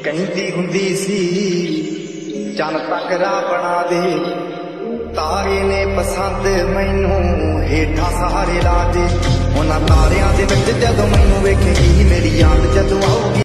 कहती हुंदी सी चन तकरा बना दे, तारे ने पसंद मैनू हेठा सहारे ला दे। उन्हां तारियां दे विच जदों मैनू वेखेगी मेरी याद जदों आऊगी।